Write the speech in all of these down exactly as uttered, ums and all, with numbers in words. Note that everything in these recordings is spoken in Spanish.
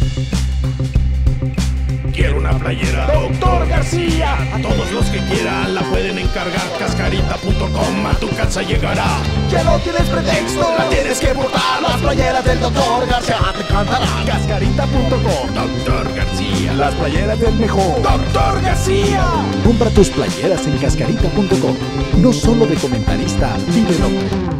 Quiero una playera Doctor García. A todos los que quieran la pueden encargar. Cascarita punto com, a tu casa llegará. Ya no tienes pretexto, la tienes que portar. Las playeras del Doctor García te encantarán. Cascarita punto com. Doctor García, Las playeras del mejor Doctor García. Compra tus playeras en cascarita punto com. No solo de comentarista, vive loco.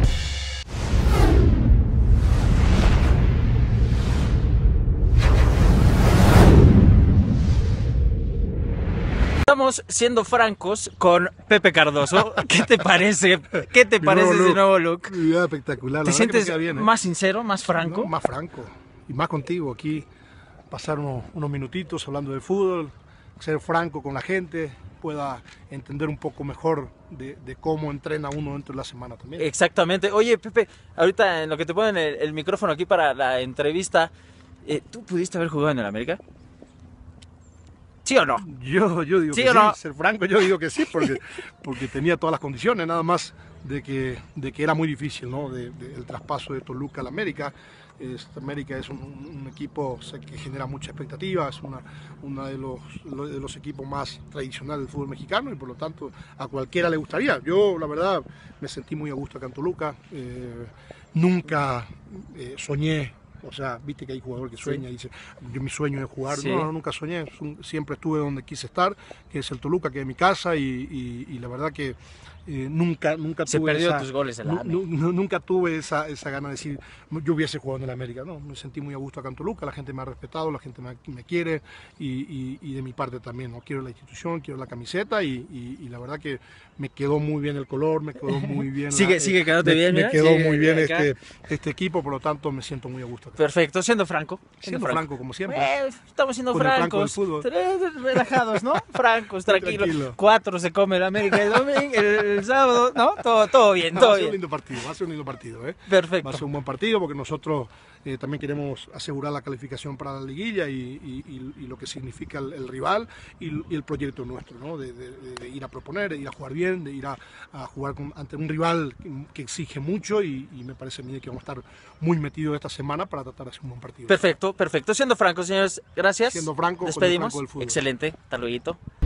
Estamos siendo francos con Pepe Cardoso. ¿Qué te parece? ¿Qué te parece ese nuevo look? Mi vida espectacular. ¿Te sientes bien, eh? más sincero, más franco? No, más franco. Y más contigo aquí. Pasar unos, unos minutitos hablando de fútbol, ser franco con la gente, pueda entender un poco mejor de, de cómo entrena uno dentro de la semana también. Exactamente. Oye, Pepe, ahorita en lo que te ponen el, el micrófono aquí para la entrevista, eh, ¿tú pudiste haber jugado en el América? ¿Sí o no? Yo, yo digo ¿Sí que o sí, no? ser franco, yo digo que sí, porque, porque tenía todas las condiciones, nada más de que, de que era muy difícil, ¿no? De, de, el traspaso de Toluca al América. Es, América es un, un equipo que genera mucha expectativa, es uno una de, los, de los equipos más tradicionales del fútbol mexicano y por lo tanto a cualquiera le gustaría. Yo la verdad me sentí muy a gusto acá en Toluca, eh, nunca eh, soñé. O sea, viste que hay jugador que sueña y dice, yo mi sueño es jugar. Sí. No, no, nunca soñé, siempre estuve donde quise estar, que es el Toluca, que es mi casa y, y, y la verdad que eh, nunca, nunca Se tuve perdió esa, tus goles en la nu, nu, nunca tuve esa, esa gana de decir, yo hubiese jugado en el América. No, me sentí muy a gusto acá en Toluca, la gente me ha respetado, la gente me, me quiere y, y, y de mi parte también, ¿no? Quiero la institución, quiero la camiseta y, y, y la verdad que me quedó muy bien el color, me quedó muy bien. sigue, la, sigue quedándote me, bien, me mira, quedó sigue muy bien acá. este, este equipo, por lo tanto me siento muy a gusto acá. Perfecto, siendo franco. Siendo, Siendo franco. franco, como siempre. Eh, estamos siendo Con el francos. franco del fútbol. Relajados, ¿no? Francos, tranquilos. Tranquilo. Cuatro se come el América el domingo, el, el sábado, ¿no? Todo, todo bien, todo va a ser bien. un lindo partido, va a ser un lindo partido, ¿eh? Perfecto. Va a ser un buen partido porque nosotros eh, también queremos asegurar la calificación para la liguilla y, y, y, y lo que significa el, el rival y, y el proyecto nuestro, ¿no? De, de, de ir a proponer, de ir a jugar bien, de ir a, a jugar con, ante un rival que, que exige mucho y, y me parece a mí que vamos a estar muy metidos esta semana para tratar de hacer un buen partido. Perfecto, perfecto. Siendo franco, señores, gracias. Siendo franco, despedimos. con el franco del fútbol. Excelente, hasta luego.